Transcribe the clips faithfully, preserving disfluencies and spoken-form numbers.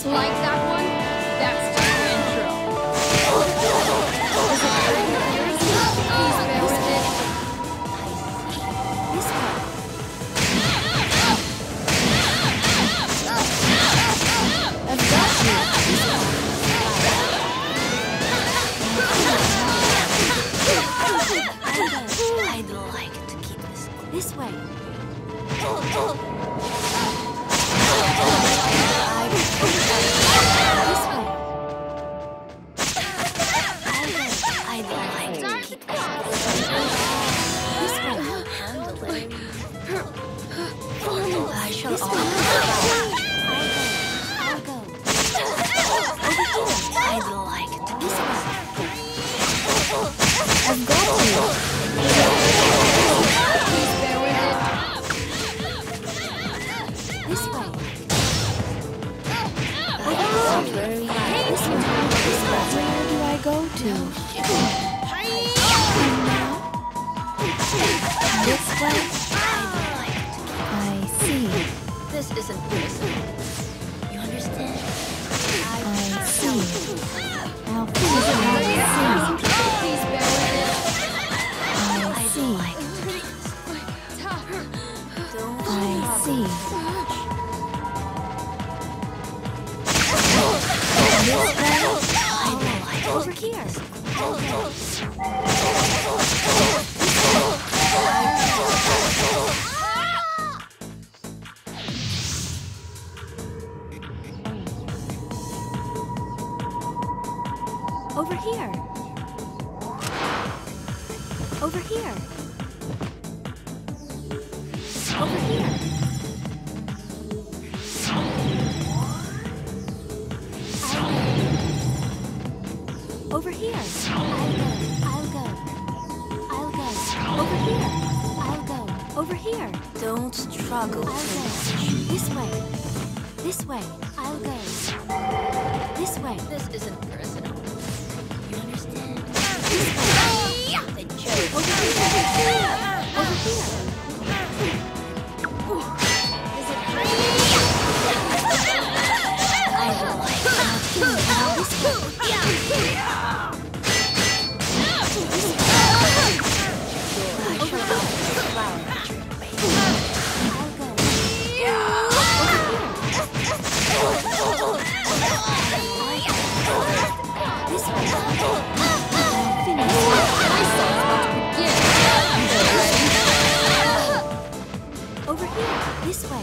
Like that one? That's just the intro. Is it hurting your ears? Please bear with it. This way. I've got you. I'd like to keep this this way. I'd like to keep this this way. I'll handle it. I shall offer. I'll go. Over here. I'd like to this way. I've got you. Please bear with it. This way. Oh, very nice. This way. This way. Where do I go to? This way. I see. This isn't personal. You understand? I see. Now please let me see. Please bear with it. I see. I see. This way. Over here. Over here. Over here. Over here. Over here. I'll go. I'll go. I'll go. Over here. I'll go. Over here. Don't struggle. I'll go. This way. This way. I'll go. This way. This isn't personal. You understand? This way. The joke. Over here. Over here. Is it free? I will like that. This way. Over here, this way.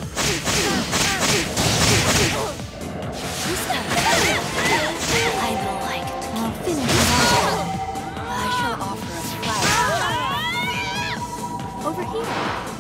This way. I'd like to keep finish. I shall offer a flower. Over here.